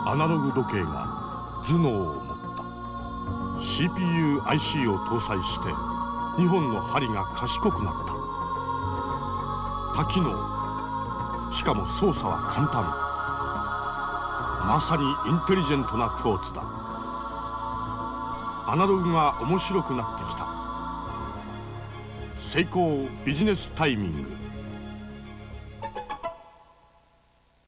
アナログ時計が頭脳を持った。 CPU-IC を搭載して2本の針が賢くなった。多機能、しかも操作は簡単。まさにインテリジェントなクォーツだ。アナログが面白くなってきた。セイコービジネスタイミング。